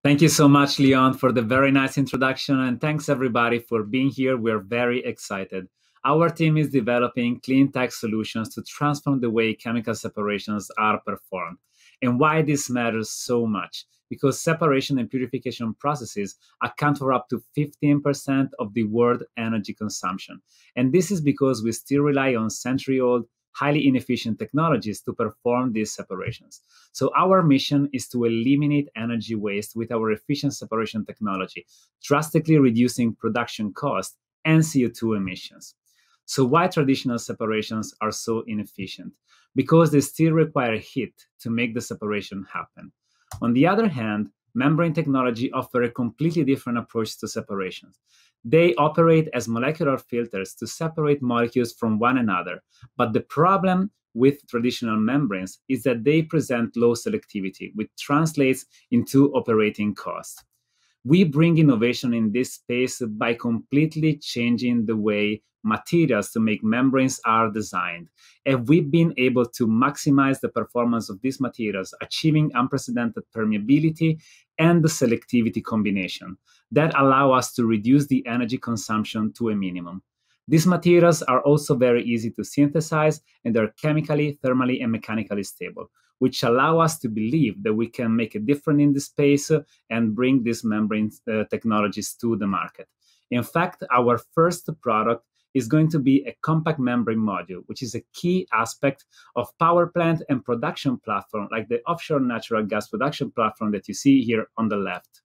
Thank you so much, Leon, for the very nice introduction. And thanks, everybody, for being here. We're very excited. Our team is developing clean tech solutions to transform the way chemical separations are performed. And why this matters so much? Because separation and purification processes account for up to 15% of the world energy consumption. And this is because we still rely on century-old, highly inefficient technologies to perform these separations. So our mission is to eliminate energy waste with our efficient separation technology, drastically reducing production costs and CO2 emissions. So why traditional separations are so inefficient? Because they still require heat to make the separation happen. On the other hand, membrane technology offers a completely different approach to separations. They operate as molecular filters to separate molecules from one another. But the problem with traditional membranes is that they present low selectivity, which translates into operating costs. We bring innovation in this space by completely changing the way materials to make membranes are designed. And we've been able to maximize the performance of these materials, achieving unprecedented permeability and the selectivity combination that allow us to reduce the energy consumption to a minimum. These materials are also very easy to synthesize, and they're chemically, thermally, and mechanically stable, which allow us to believe that we can make a difference in this space and bring these membrane technologies to the market. In fact, our first product is going to be a compact membrane module, which is a key aspect of power plant and production platform, like the offshore natural gas production platform that you see here on the left.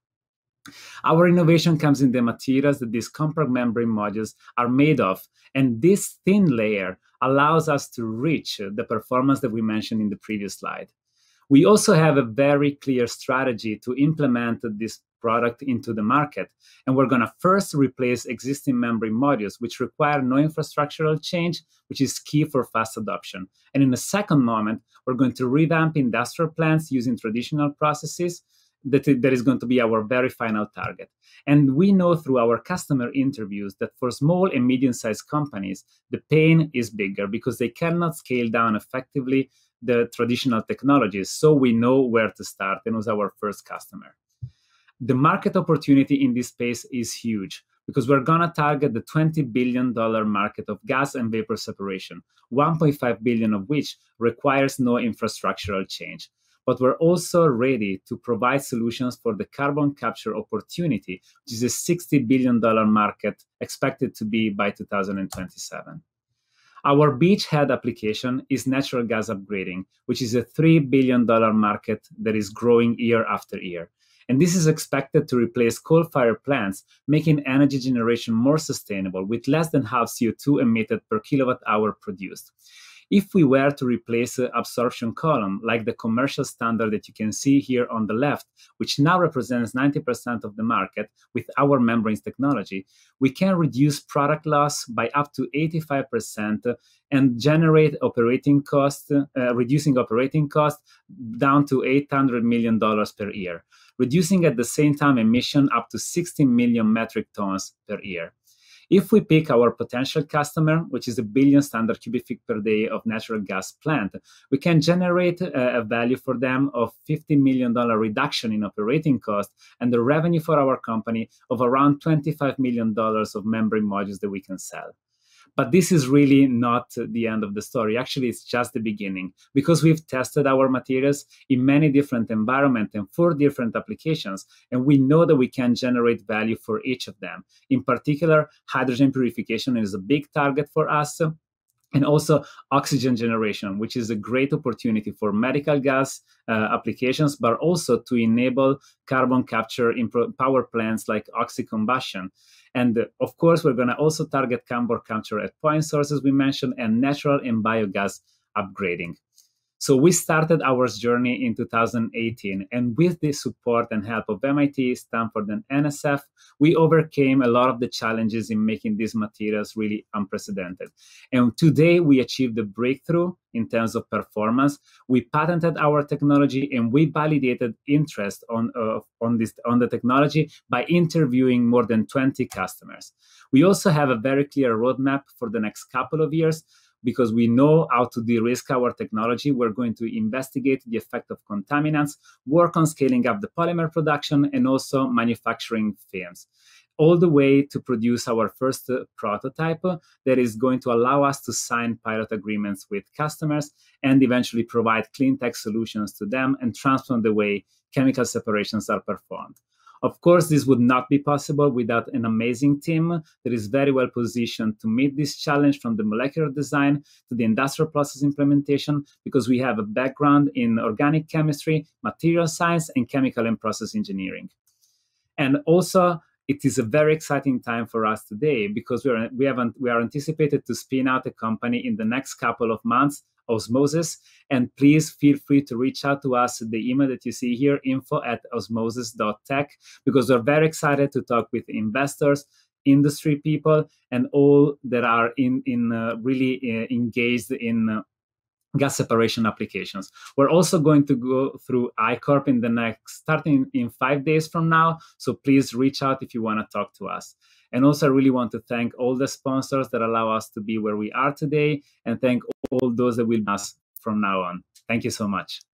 Our innovation comes in the materials that these compact membrane modules are made of, and this thin layer allows us to reach the performance that we mentioned in the previous slide. We also have a very clear strategy to implement this product into the market, and we're going to first replace existing membrane modules, which require no infrastructural change, which is key for fast adoption. And in a second moment, we're going to revamp industrial plants using traditional processes. That is going to be our very final target. And we know through our customer interviews that for small and medium-sized companies, the pain is bigger because they cannot scale down effectively the traditional technologies. So we know where to start, and was our first customer. The market opportunity in this space is huge because we're going to target the $20 billion market of gas and vapor separation, 1.5 billion of which requires no infrastructural change. But we're also ready to provide solutions for the carbon capture opportunity, which is a $60 billion market expected to be by 2027. Our beachhead application is natural gas upgrading, which is a $3 billion market that is growing year after year. And this is expected to replace coal-fired plants, making energy generation more sustainable with less than half CO2 emitted per kilowatt hour produced. If we were to replace the absorption column, like the commercial standard that you can see here on the left, which now represents 90% of the market with our membranes technology, we can reduce product loss by up to 85% and generate operating costs, reducing operating costs down to $800 million per year, reducing at the same time emission up to 16 million metric tons per year. If we pick our potential customer, which is a billion standard cubic feet per day of natural gas plant, we can generate a value for them of $50 million reduction in operating costs and the revenue for our company of around $25 million of membrane modules that we can sell. But this is really not the end of the story. Actually, it's just the beginning because we've tested our materials in many different environments and for different applications, and we know that we can generate value for each of them. In particular, hydrogen purification is a big target for us. And also oxygen generation, which is a great opportunity for medical gas applications, but also to enable carbon capture in power plants like oxy-combustion. And of course, we're going to also target carbon capture at point sources we mentioned and natural and biogas upgrading. So we started our journey in 2018, and with the support and help of MIT, Stanford, and NSF, we overcame a lot of the challenges in making these materials really unprecedented. And today we achieved a breakthrough in terms of performance. We patented our technology, and we validated interest on the technology by interviewing more than 20 customers. We also have a very clear roadmap for the next couple of years. because we know how to de-risk our technology. We're going to investigate the effect of contaminants, work on scaling up the polymer production, and also manufacturing films, all the way to produce our first prototype that is going to allow us to sign pilot agreements with customers and eventually provide clean tech solutions to them and transform the way chemical separations are performed. Of course, this would not be possible without an amazing team that is very well positioned to meet this challenge, from the molecular design to the industrial process implementation, because we have a background in organic chemistry, material science, and chemical and process engineering. And also, it is a very exciting time for us today because we are anticipated to spin out a company in the next couple of months, Osmosis. And please feel free to reach out to us at the email that you see here, info@osmosis.tech, because we're very excited to talk with investors, industry people, and all that are really engaged in gas separation applications. We're also going to go through I-Corp starting in 5 days from now. So please reach out if you want to talk to us. And also, I really want to thank all the sponsors that allow us to be where we are today, and thank all those that will be us from now on. Thank you so much.